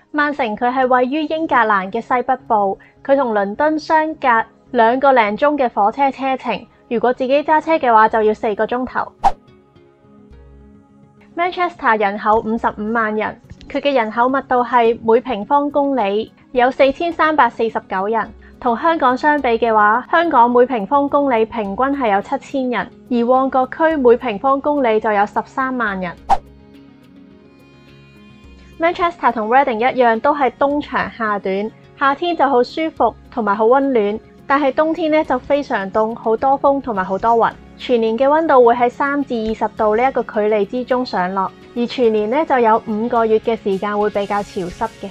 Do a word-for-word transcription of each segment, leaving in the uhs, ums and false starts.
曼城佢係位於英格蘭嘅西北部，佢同倫敦相隔兩個零鐘嘅火車車程，如果自己揸車嘅話就要四個鐘頭。Manchester 人口五十五萬人，佢嘅人口密度係每平方公里有四千三百四十九人。同香港相比嘅話，香港每平方公里平均係有七千人，而旺角區每平方公里就有十三萬人。Manchester 同 Reading 一樣，都係冬長夏短，夏天就好舒服同埋好溫暖，但係冬天咧就非常凍，好多風同埋好多雲。全年嘅溫度會喺三至二十度呢一個距離之中上落，而全年咧就有五個月嘅時間會比較潮濕嘅。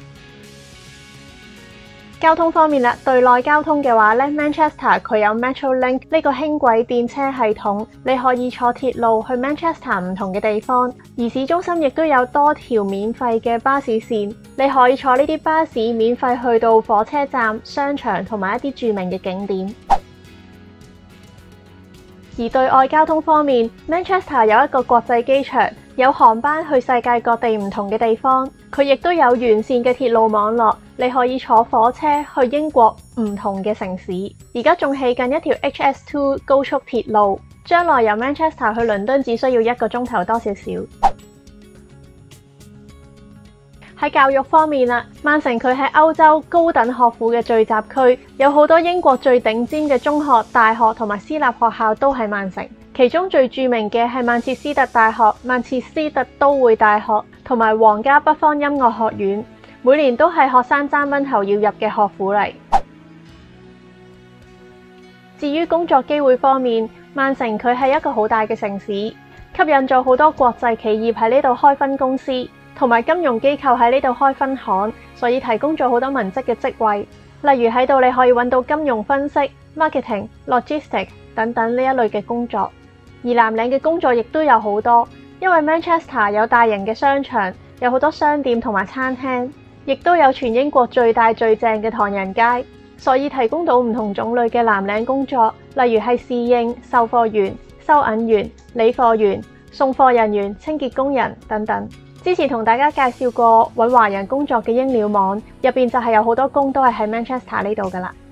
交通方面啦，對內交通嘅話咧 ，Manchester 佢有 Metrolink 呢個輕軌電車系統，你可以坐鐵路去 Manchester 唔同嘅地方，而市中心亦都有多條免費嘅巴士線，你可以坐呢啲巴士免費去到火車站、商場同埋一啲著名嘅景點。而對外交通方面 ，Manchester 有一個國際機場，有航班去世界各地唔同嘅地方，佢亦都有完善嘅鐵路網絡，你可以坐火車去英國唔同嘅城市。而家仲起緊一條 H S 二 高速鐵路，將來由 Manchester 去倫敦只需要一個鐘頭多少少。喺教育方面啦，曼城佢係歐洲高等學府嘅聚集區，有好多英國最頂尖嘅中學、大學同埋私立學校都喺曼城。其中最著名嘅係曼徹斯特大學、曼徹斯特都會大學同埋皇家北方音樂學院，每年都係學生爭蚊頭要入嘅學府嚟。至於工作機會方面，曼城佢係一個好大嘅城市，吸引咗好多國際企業喺呢度開分公司，同埋金融機構喺呢度開分行，所以提供咗好多文職嘅職位。例如喺度你可以揾到金融分析、marketing、logistics 等等呢一類嘅工作。而藍領嘅工作亦都有好多，因為 Manchester 有大型嘅商場，有好多商店同埋餐廳，亦都有全英國最大最正嘅唐人街，所以提供到唔同種類嘅藍領工作，例如係侍應、售貨員、收銀員、理貨員、送貨人員、清潔工人等等。之前同大家介紹過搵華人工作嘅英料網，入邊就係有好多工都係喺 Manchester 呢度噶啦。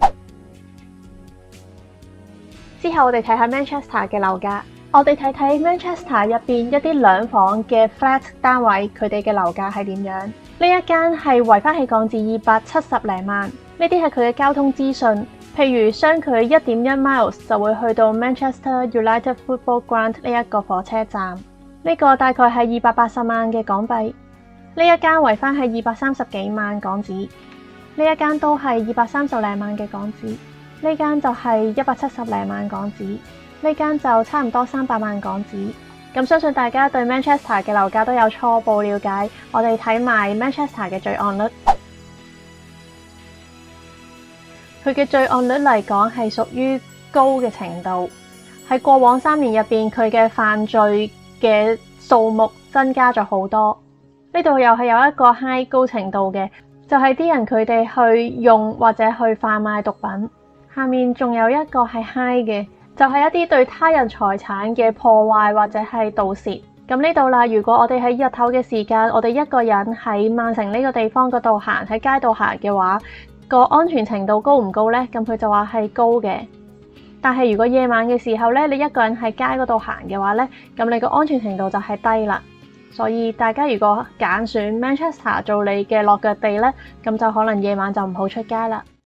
之後我哋睇下 Manchester 嘅樓價。我哋睇睇 Manchester 入邊一啲兩房嘅 flat 單位，佢哋嘅樓價係點樣？呢一間係圍返起港紙二百七十零萬。呢啲係佢嘅交通資訊，譬如相距一點一 miles 就會去到 Manchester United Football Ground 呢一個火車站。呢個大概係二百八十萬嘅港幣。呢一間圍返係二百三十幾萬港紙。呢一間都係二百三十零萬嘅港紙。呢間就係一百七十零萬港紙。呢間就差唔多三百萬港紙，咁相信大家對 Manchester 嘅樓價都有初步了解。我哋睇埋 Manchester 嘅罪案率，佢嘅罪案率嚟講係屬於高嘅程度。喺過往三年入邊，佢嘅犯罪嘅數目增加咗好多。呢度又係有一個 high 高程度嘅，就係啲人佢哋去用或者去販賣毒品。下面仲有一個係 high 嘅。就係一啲對他人財產嘅破壞或者係盜竊。咁呢度啦，如果我哋喺日頭嘅時間，我哋一個人喺曼城呢個地方嗰度行，喺街度行嘅話，個安全程度高唔高呢？咁佢就話係高嘅。但係如果夜晚嘅時候呢，你一個人喺街嗰度行嘅話呢，咁你個安全程度就係低啦。所以大家如果揀選 Manchester 做你嘅落腳地呢，咁就可能夜晚就唔好出街啦。